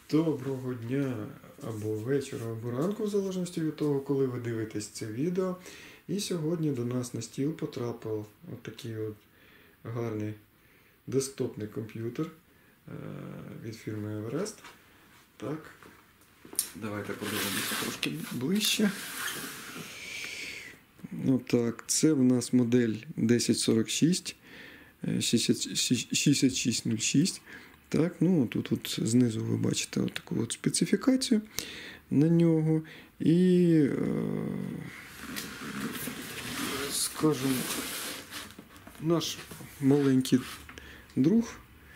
Доброго дня або вечора, або ранку, в залежності від того, коли ви дивитесь це відео. І сьогодні до нас на стіл потрапив отакий от гарний десктопний комп'ютер від фірми Everest. Так, давайте подивимося трошки ближче. Так, це в нас модель 1046 6606. Так, тут знизу ви бачите таку от специфікацію на нього. І, скажімо, наш маленький друг,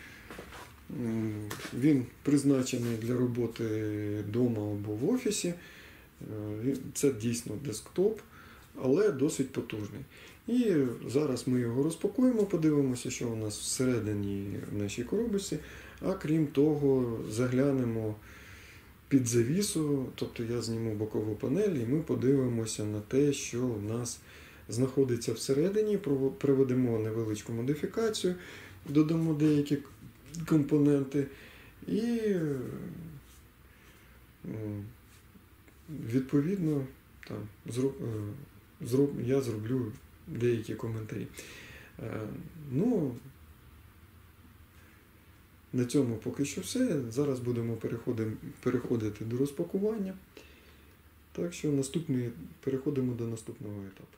він призначений для роботи вдома або в офісі. Це дійсно десктоп, але досить потужний. І зараз ми його розпакуємо, подивимося, що у нас всередині в нашій коробці. А крім того, заглянемо під завісу, тобто я зніму бокову панель і ми подивимося на те, що в нас знаходиться всередині, проведемо невеличку модифікацію, додамо деякі компоненти і відповідно я зроблю деякі коментарі. На цьому поки що все. Зараз будемо переходити до розпакування. Так що переходимо до наступного етапу.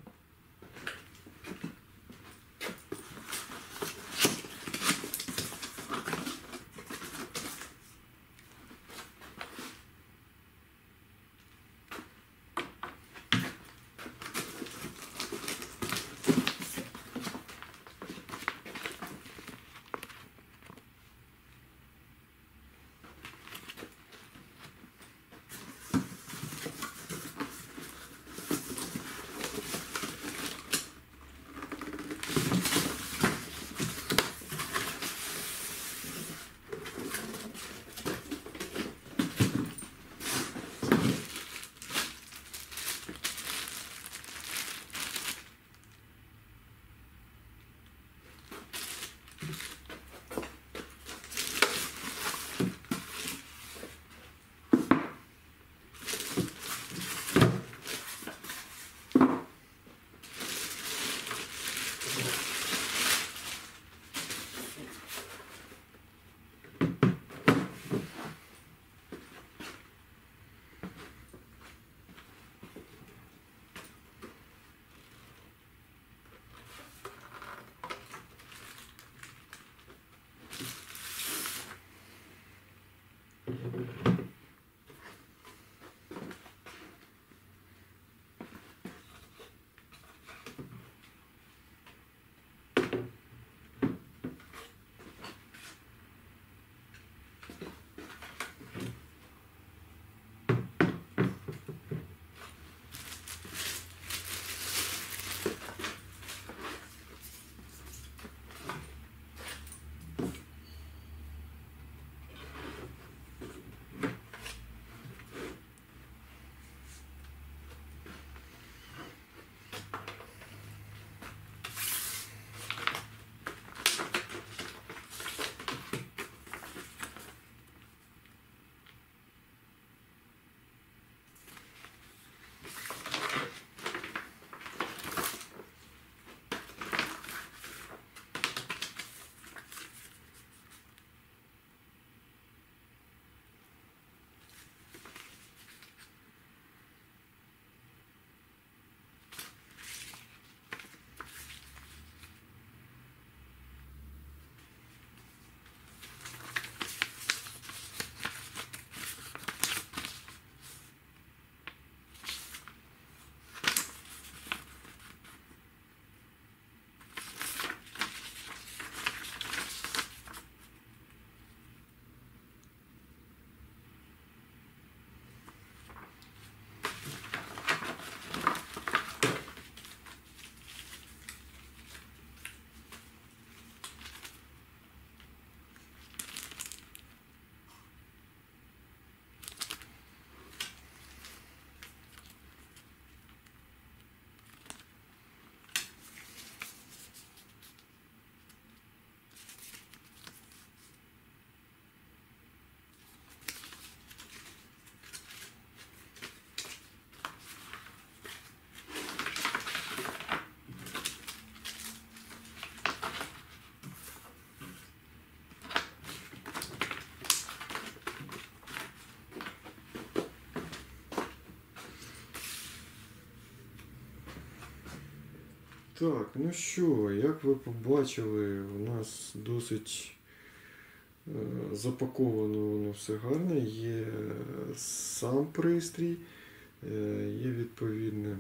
Так, ну що, як ви побачили, у нас досить запаковано воно все гарно, є сам пристрій, є відповідне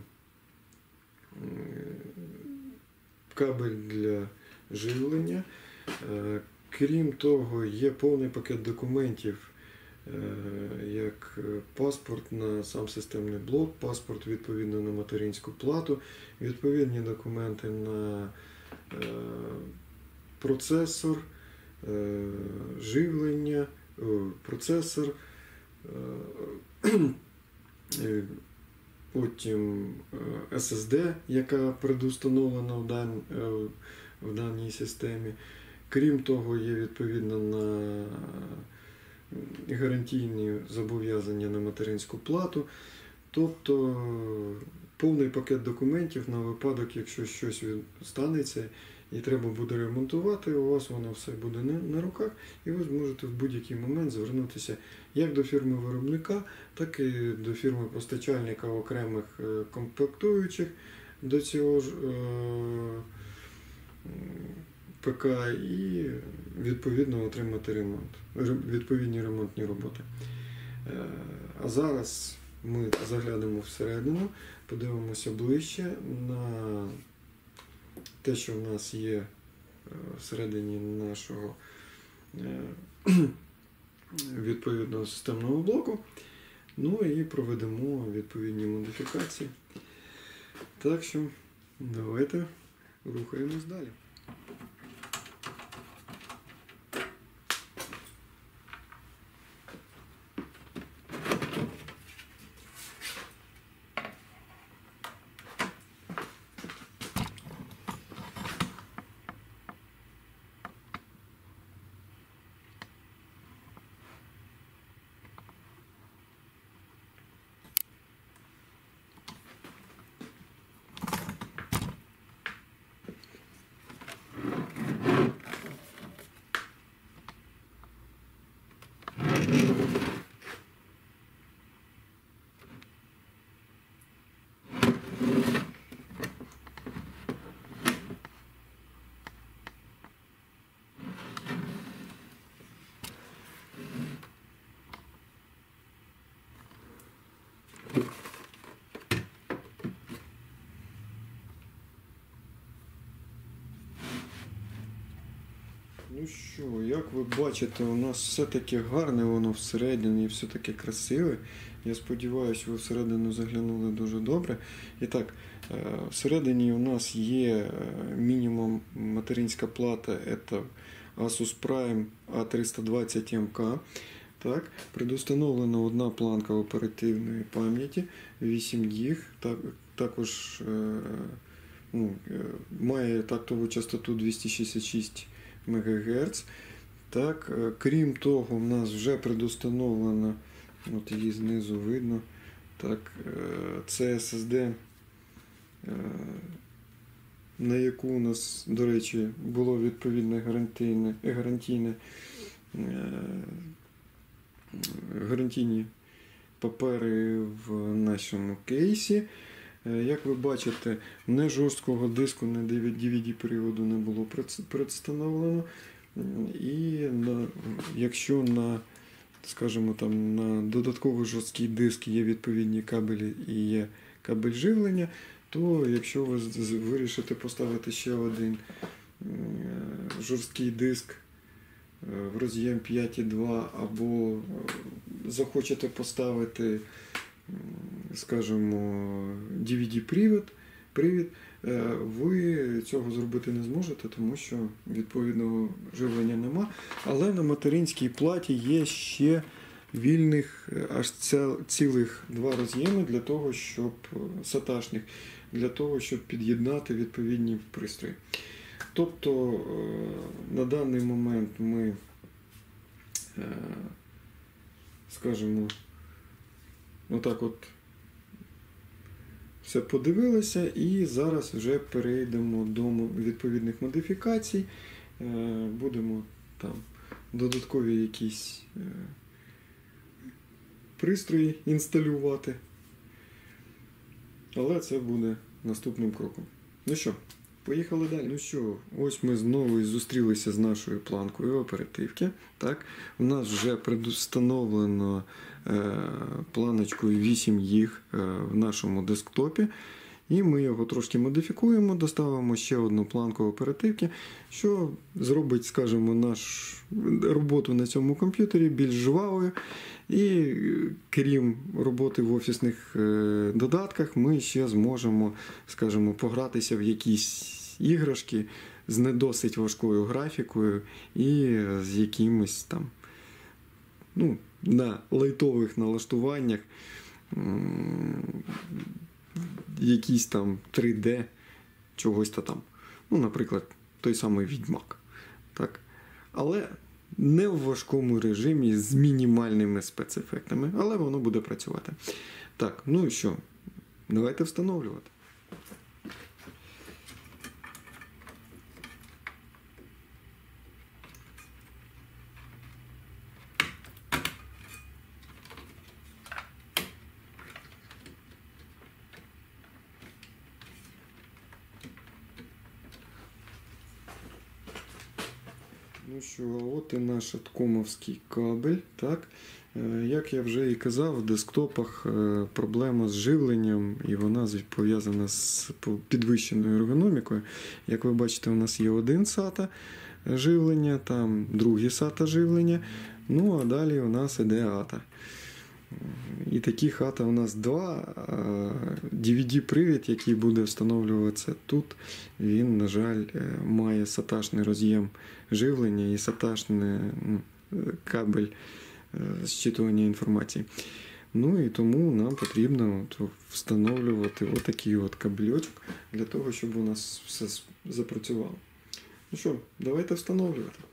кабель для живлення. Крім того, є повний пакет документів, як паспорт на сам системний блок, паспорт відповідно на материнську плату, відповідні документи на процесор, живлення, процесор, потім SSD, яка предустановлена в даній системі. Крім того, є відповідно на гарантійні зобов'язання на материнську плату. Тобто повний пакет документів на випадок, якщо щось станеться і треба буде ремонтувати, у вас воно все буде на руках, і ви зможете в будь-який момент звернутися як до фірми-виробника, так і до фірми-постачальника окремих комплектуючих до цього ж ПК і відповідно отримати ремонт, відповідні ремонтні роботи. А зараз ми заглянемо всередину, подивимося ближче на те, що в нас є всередині нашого відповідного системного блоку. Ну і проведемо відповідні модифікації. Так що давайте рухаємось далі. Ну що, як ви бачите, у нас все таки гарне воно всередині, все таке красиве. Я сподіваюся, ви всередину заглянули дуже добре. І так, всередині у нас є мінімум материнська плата, це Asus Prime A320MK. Так, предустановлена одна планка оперативної пам'яті 8 ГБ, також має тактову частоту 266 МГц. Так, крім того, в нас вже предустановлена, от її знизу видно, так, це SSD, на яку у нас, до речі, було відповідне гарантійні папери в нашому кейсі. Як ви бачите, не жорсткого диску, не DVD-приводу не було представлено. І якщо скажімо, на додатковий жорсткий диск є відповідні кабелі і є кабель живлення, то якщо ви вирішите поставити ще один жорсткий диск в роз'єм 5.2 або захочете поставити, скажімо, DVD-привід, ви цього зробити не зможете, тому що відповідного живлення нема. Але на материнській платі є ще вільних аж цілих 2 роз'єми для того, щоб SATA-шних, для того, щоб під'єднати відповідні пристрої. Тобто на даний момент ми, скажімо, отак от все подивилися, і зараз вже перейдемо до відповідних модифікацій. Будемо там додаткові якісь пристрої інсталювати. Але це буде наступним кроком. Ну що, Поїхали далі. Ну що, ось ми знову і зустрілися з нашою планкою оперативки. Так? У нас вже предустановлено планочкою 8 їх в нашому десктопі. І ми його трошки модифікуємо, доставимо ще одну планку оперативки, що зробить, скажімо, нашу роботу на цьому комп'ютері більш жвавою. І крім роботи в офісних додатках, ми ще зможемо, скажімо, погратися в якісь іграшки з не досить важкою графікою і з якимось там, ну, на лайтових налаштуваннях, якісь там 3D, чогось там. Ну, наприклад, той самий Відьмак. Так? Але не в важкому режимі з мінімальними спецефектами, але воно буде працювати. Так, ну і що? Давайте встановлювати. Ну що, от і наш аткомовський кабель. Так? Як я вже і казав, в десктопах проблема з живленням, і вона пов'язана з підвищеною ергономікою. Як ви бачите, у нас є один SATA живлення, там другий SATA живлення, ну а далі у нас іде ATA. І таких ATA у нас два. DVD-привід, який буде встановлюватися тут, він, на жаль, має SATA-шний роз'єм живлення і SATA-шний кабель зчитування інформації. Ну і тому нам потрібно встановлювати отакий от кабельочок для того, щоб у нас все запрацювало. Ну що, давайте встановлювати.